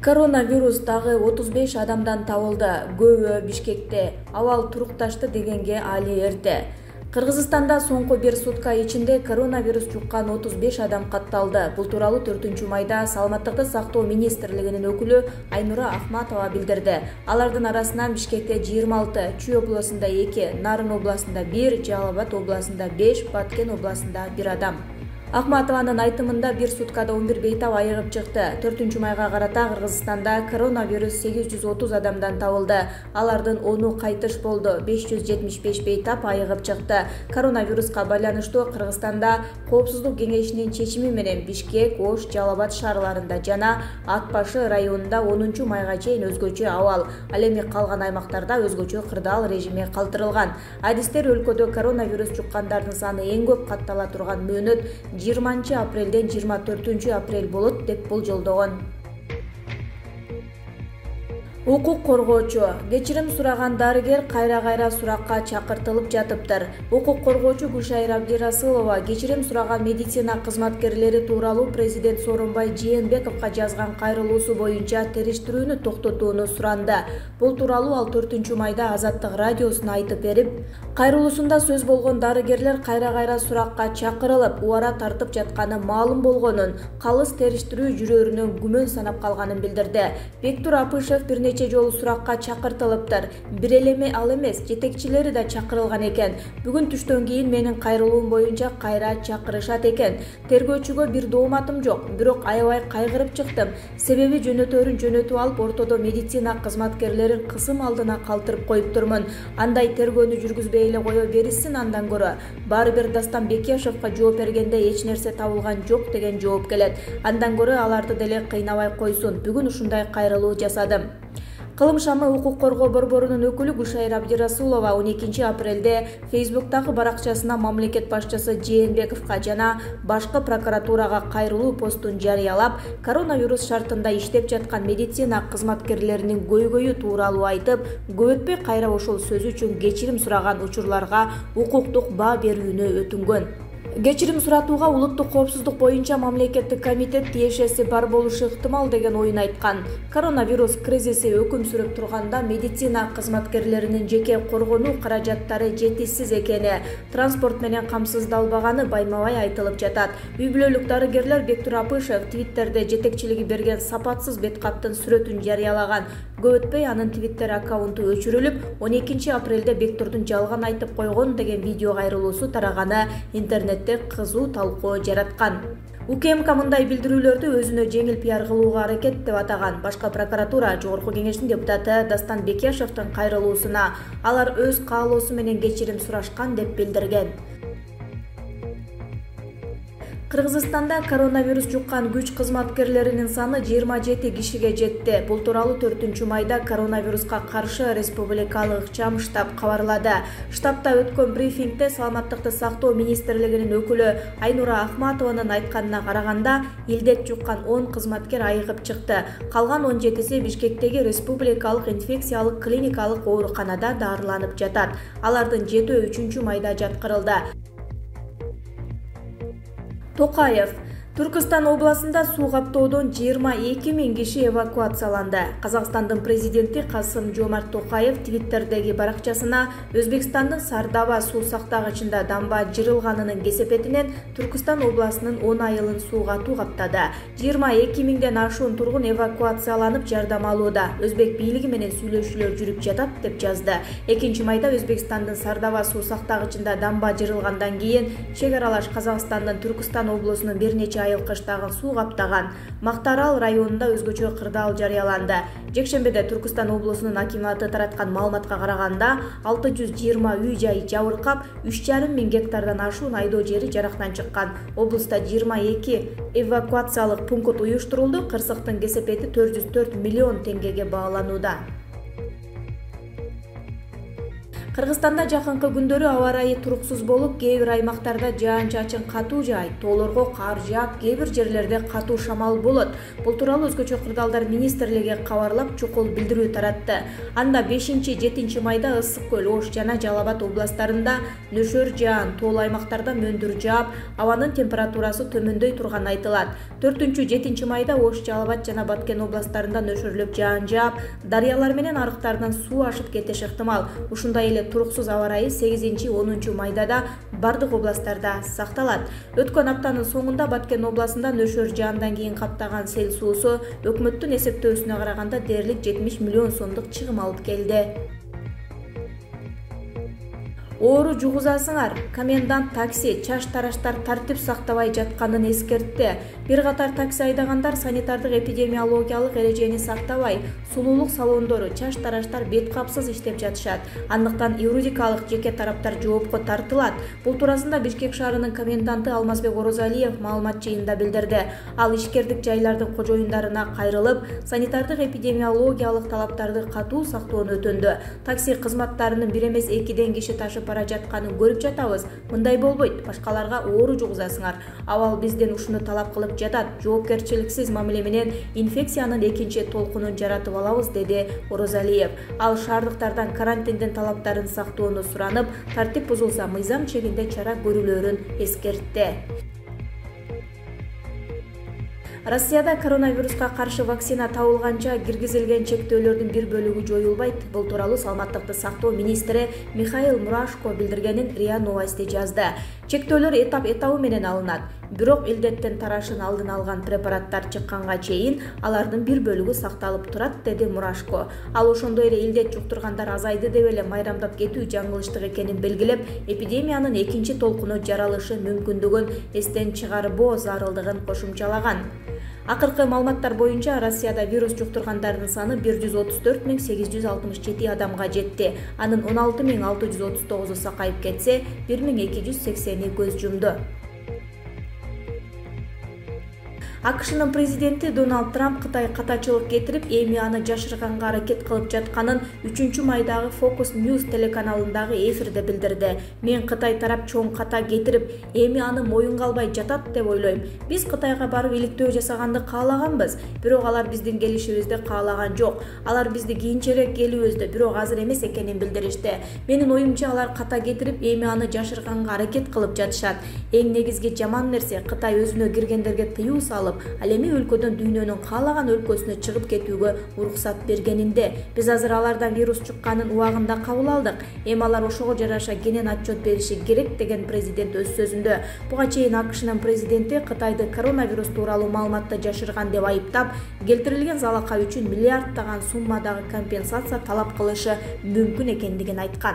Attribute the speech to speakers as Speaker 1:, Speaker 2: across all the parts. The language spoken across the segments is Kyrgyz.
Speaker 1: Коронавирус дагы 35 адамдан табылды. Көбү Бишкекте. Абал турукташты дегенге али эрте. Кыргызстанда соңку бир сутка ичинде коронавирус жуккан 35 адам катталды. Бул тууралуу 4-майда Саламаттыкты сактоо министрлигинин өкүлү Айнура Ахматова билдирди. Алардын арасынан Бишкекте 26, Чүй областында 2, Нарын областында 1, Жалал Абад областында 5, Баткен областында 1 адам. Ахматованын айтымында бир суткада 11 бейтап айыгып чыкты. 4-майга карата Кыргызстанда коронавирус 830 адамдан табылды. Алардын 10-у кайтыш болду. 575 бейтап айыгып чыкты. Коронавируска байланыштуу Кыргызстанда Коопсуздук кеңешинин чечими менен Бишкек, Ош, Жалал Абад шаарларында жана Ат Башы районунда 10-майга чейин өзгөчө абал. Ал эми калган аймактарда өзгөчө кырдаал режими калтырылган. Адистер өлкөдө коронавирус жуккандардын саны эң көп каттала турган мөөнөт 20-апрелден 24-апрель болот деп болжолдогон. Укук коргоочу кечирим сураган дарыгер кайра суракка чакыртылып жатыптыр. Укук коргоочу Гүлшайыр Абдирасылова кечирим сураган медицина кызматкерлери тууралуу президент Сооронбай Жээнбековго жазган кайрылуусу боюнча териштирүүнү токтотууну суранды. Бул тууралуу ал 4-майда Азаттык радиосуна айтып берип, кайрылуусунда сөз болгон дарыгерлер кайра суракка чакырылып, убара тартып жатканы маалым болгонун, калыс териштирүү жүрөрүнөн күмөн санап калганын билдирди. Бектур Апышев бир нече жолу суракка чакыртылыптыр. Бир эле ал эмес, жетекчилери да чакырылган экен. Бүгүн түштөн кийин менин кайрылуум боюнча кайра чакырышат экен. Тергөөчүгө бир дооматым жок, бирок аябай кайгырып чыктым. Себеби жөнөтөөрүн жөнөтүп алып, ортодо медицина кызматкерлерин кысым алдына калтырып коюптурмун. Андай тергөөнү жүргүзбөй эле кое беришсин андан көрө. Баары бир Дастан Бекешевге жооп бергенде эч нерсе табылган жок деген жооп келет. Андан көрө аларды деле кыйнабай койсун. Бүгүн ушундай кайрылуу жасадым. Кылым шамы укук коргоо борборунун өкүлү Гүлшайыр Абдирасылова 12-апрелде Фейсбуктагы баракчасына мамлекет башчысы Жээнбековго жана башкы прокуратурага кайрылуу постун жарыялап, коронавирус шартында иштеп жаткан медицина кызматкерлеринин көйгөйү тууралуу айтып, көп өтпөй кайра ошол сөзү үчүн кечирим сураган учурларга укуктук баа берүүнү өтүнгөн. Кечирим суратууга улуттук коопсуздук боюнча мамлекеттик комитет тиешеси бар болушу ыктымал деген оюн айткан. Коронавирус кризиси өкүм сүрүп турганда медицина кызматкерлеринин жеке коргонуу каражаттары жетишсиз экени, транспорт менен камсыздалбаганы байма-бай айтылып жатат. Үй бүлөлүк дарыгерлер Бектур Апышев Твиттерде жетекчилиги берген сапатсыз бет каптын сүрөтүн жарыялаган. Көп өтпөй анын Твиттер аккаунту өчүрүлүп, 12-апрелде Бектурдун жалган айтып койгон деген видео кайрылуусу тараганы интернетте кызуу талкуу жараткан. УКМК мындай билдирүүлөрдү өзүнө жеңил пиар кылууга аракет деп атаган. Башкы прокуратура Жогорку кеңештин депутаты Дастан Бекешевдин кайрылуусуна алар өз каалоосу менен кечирим сурашкан деп билдирген. Кыргызстанда коронавирус жуккан күч кызматкерлеринин саны 27 кишиге жетти. Бул тууралуу 4-майда коронавируска каршы республикалык ыкчам штаб кабарлады. Штабта өткөн брифингде Саламаттыкты сактоо министрлигинин өкүлү Айнура Ахматованын айтканына караганда, илдет жуккан 10 кызматкер айыгып чыкты. Калган 17си Бишкектеги республикалык инфекциялык клиникалык ооруканада дарыланып жатат. Алардын 7-өө 3-майда жаткырылды. Токаев Түркістан областында суу каптоодон 22 000 киши эвакуацияланды. Казакстандын президенти Касым-Жомарт Токаев Твиттердеги баракчасына Өзбекстандын Сардаба суу сактагычында дамба жырылганынын кесепетинен Түркістан областынын 10 айылын суу катуу каптады. 22 000ден ашуун тургун эвакуацияланып жардам алууда. Өзбек бийлиги менен сүйлөшүүлөр жүрүп жатат деп жазды. 2-майда Өзбекстандын Сардаба суу сактагычында дамба жырылгандан кийин чек аралаш Казакстандын Түркістан облусунун бир нече айыл кыштагын суу каптаган Мактаарал районунда өзгөчө кырдаал жарыяланды. Жекшембиде Түркістан облусунун акиматы тараткан маалыматка караганда 620 үй жай жабыркап, 3,5 миң гектардан ашуун айдоо жери жарактан чыккан. Облуста 22 эвакуациялык пункт уюштурулду. Кырсыктын кесепети 404 миллион теңгеге бааланууда. Кыргызстанда жакынкы күндөрү аба ырайы туруксуз болуп, кээ бир аймактарда жаан-чачын катуу жаайт, тоолорго кар жаап, кээ бир жерлерде катуу шамал болот. Бул тууралуу Өзгөчө кырдаалдар министрлиги кабарлап, чукул билдирүү таратты. Анда 5-7 майда Ысык көл, Ош жана Жалал Абад областарында нөшөр жаан, тоол аймактарда мөндүр жаап, абанын температурасы төмөндөй турганы айтылат. 4-7 майда Ош, Жалал Абад жана Баткен областарында нөшөрлөп жаан жаап, дарыялар менен арыктардан суу ашып кетиши ыктымал. Ушундай эле туруксуз аба ырайы 8-10 майда да бардык областарда сакталат. Өткөн аптанын соңунда Баткен областында нөшөр жаандан кийин каптаган сел суусу өкмөттүн эсептөөсүнө караганда дээрлик 70 миллион сомдук чыгым алып келди. Оору жугузасыңар. Комендант такси чаш-тараштар тартип сактабай жатканын эскертти. Бир катар такси айдагандар санитардык эпидемиологиялык эрежени сактабай, сулуулук салондору, чаш-тараштар бет капсыз иштеп жатышат. Андыктан юридикалык жеке тараптар жоопко тартылат. Бул туурасында Бишкек шаарынын коменданты Алмазбек Орозалиев маалымат жыйынында билдирди. Ал ишкердик жайлардын кожоюндарына кайрылып, санитардык эпидемиологиялык талаптарды катуу сактоону өтүндү. Такси кызматтарынын бир эмес 2 киши ташып бара жатканын көрүп жатабыз. Мындай болбойт, башкаларга оору жугузасыңар. Абал бизден ушуну талап кылып жатат. Жоопкерчиликсиз мамиле менен инфекциянын экинчи толкунун жаратып алабыз, деди Орозалиев. Ал шаардыктардан карантиндин талаптарын сактоону суранып, тартип бузулса мыйзам чегинде чара көрүлөрүн эскертти. Россияда коронавируска каршы вакцина табылганча киргизилген чектөөлөрдүн бир бөлүгү жоюлбайт. Бул тууралуу Саламаттыкты сактоо министри Михаил Мурашко билдиргенин РИА Новости жазды. Чектөөлөр этап-этабы менен алынат. Бирок илдеттен тарашын алдын алган препараттар чыкканга чейин алардын бир бөлүгү сакталып турат, деди Мурашко. Ал ошондой эле илдет жуктургандар азайды деп эле майрамдап кетүү жаңылыштык экенин белгилеп, эпидемиянын экинчи толкуну жаралышы мүмкүндүгүн эстен чыгарбоо зарылдыгын кошумчалаган. Акыркы маалыматтар боюнча Россияда вирус жуктургандардын саны 134.867 адамга жетти. Анын 16.639 сакайып кетсе, 1.280 көз жумду. АКШнын президенти Дональд Трамп Кытай катачылык кетирип, эми аны жашырганга аракет кылып жатканын 3-майдагы Focus News телеканалындагы эфирде билдирди. Мен Кытай тарап чоң ката кетирип, эми аны моюнга албай жатат деп ойлойм. Биз Кытайга барып иликтөө жасаганды каалаганбыз, бирок алар биздин келишибизди каалаган жок. Алар бизди кийинчерээк келүүбүздү, бирок азыр эмес экенин билдиришти. Менин оюмча алар ката кетирип, эми аны жашырганга аракет кылып жатышат. Эң негизги жаман нерсе Кытай өзүнө киргендерге тыюу салып, ал эми өлкөдөн дүйнөнүн каалаган өлкөсүнө чыгып кетүүгө уруксат бергенинде. Биз азыр алардан вирус чыкканын убагында кабыл алдык. Эми алар ошого жараша кенен отчет бериши керек, деген президент өз сөзүндө. Буга чейин АКШнын президенти Кытайды коронавирус тууралуу маалыматты жашырган деп айыптап, келтирилген залака үчүн миллиарддаган суммадагы компенсация талап кылышы мүмкүн экендигин айткан.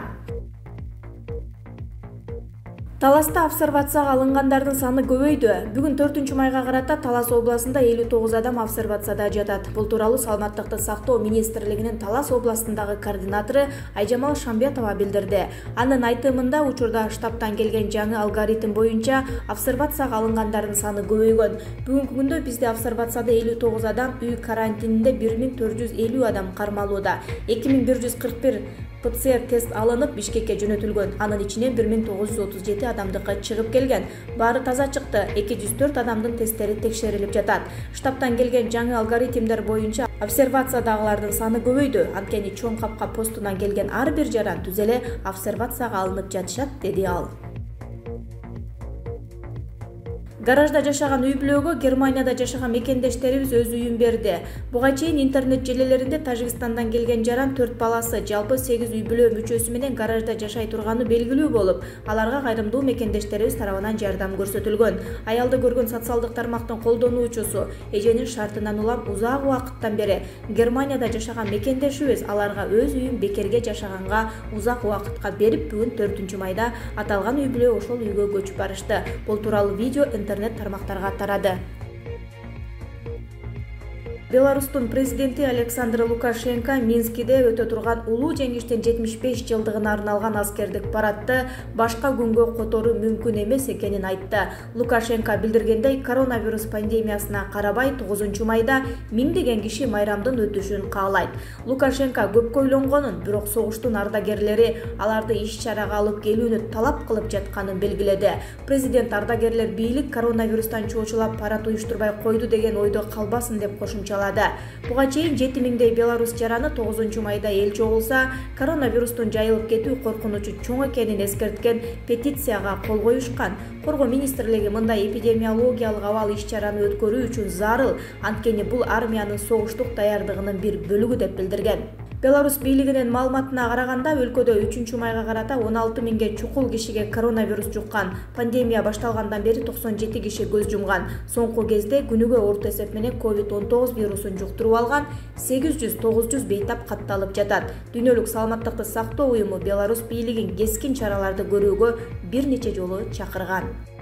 Speaker 1: Таласта обсервацияга алынгандардын саны көбөйдү. Бүгүн 4-майга карата Талас областында 59 адам обсервацияда жатат. Бул тууралуу Саламаттыкты сактоо министрлигинин Талас областындагы координатору Айжамал Шамбетова билдирди. Анын айтымында, учурда штабтан келген жаңы алгоритм боюнча обсервацияга алынгандардын саны көбөйгөн. Бүгүнкү күндө бизде обсервацияда 59 адам, үй карантининде 1450 адам кармалууда. 2141 ПЦР тест алынып Бишкекке жөнөтүлгөн. Анын ичинен 1937 адамдыкы чыгып келген. Баары таза чыкты. 204 адамдын тесттери текшерилип жатат. Штабтан келген жаңы алгоритмдер боюнча обсервациядагылардын саны көбөйдү. Анткени чоң капка постунан келген ар бир жаран түз эле обсервацияга алынып жатышат, деди ал. Гаражда жашаган үй бүлөгө Германияда жашаган мекендештерибиз өз үйүн берди. Буга чейин интернет желелеринде Тажикстандан келген жаран 4 баласы, жалпы 8 үй бүлө мүчөсү менен гаражда жашай турганы белгилүү болуп, аларга кайрымдуу мекендештерибиз тарабынан жардам көрсөтүлгөн. Аялды көргөн социалдык тармактын колдонуучусу эженин шартынан улам узак убакыттан бери Германияда жашаган мекендешибиз аларга өз үйүн бекерге жашаганга узак убакытка берип, бүгүн 4-майда аталган үй бүлө ошол үйгө көчүп барышты. Бул тууралуу видео интернет тармактарга тарады. Беларустун президенти Александр Лукашенко Минскиде өтө турган улуу жеңиштин 75 жылдыгына арналган аскердик парадты башка күнгө которуу мүмкүн эмес экенин айтты. Лукашенко билдиргендей, коронавирус пандемиясына карабай 9 майда миңдеген киши майрамдын өтүшүн каалайт. Лукашенко көпкө ойлонгонун, бирок согуштун ардагерлери аларды иш-чарага алып келүүнү талап кылып жатканын белгиледи. Президент ардагерлер бийлик коронавирустан чоочулап парад уюштурбай койду деген ойдо калбасын деп кошумчалады. Буга чейин 7000дей белорус жараны 9 майда эл чогулса, коронавирустун жайылып кетүү коркунучу чоң экенин эскерткен петицияга кол коюшкан. Коргоо министрлиги мындай эпидемиологиялык абал иш-чараны өткөрүү үчүн зарыл, анткени бул армиянын согуштук даярдыгынын бир бөлүгү деп билдирген. Беларус бийлигинин маалыматына караганда, өлкөдө 3 майга карата 16 миңге чукул кишиге коронавирус жуккан. Пандемия башталгандан бери 97 киши көз жумган. Соңку кезде күнүгө орто эсеп менен COVID-19 вирусун жуктуруп алган 800-900 бейтап катталып жатат. Дүйнөлүк саламаттыкты сактоо уюму Беларус бийлигин кескин чараларды көрүүгө бир нече жолу чакырган.